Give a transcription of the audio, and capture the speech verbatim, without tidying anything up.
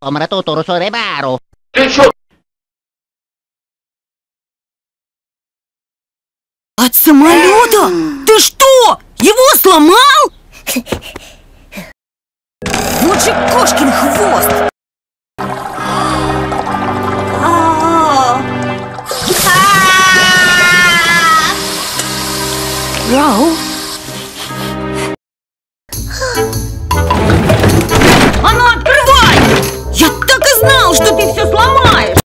Ты чё? От самолета? Ты что, его сломал? Вот же кошкин хвост!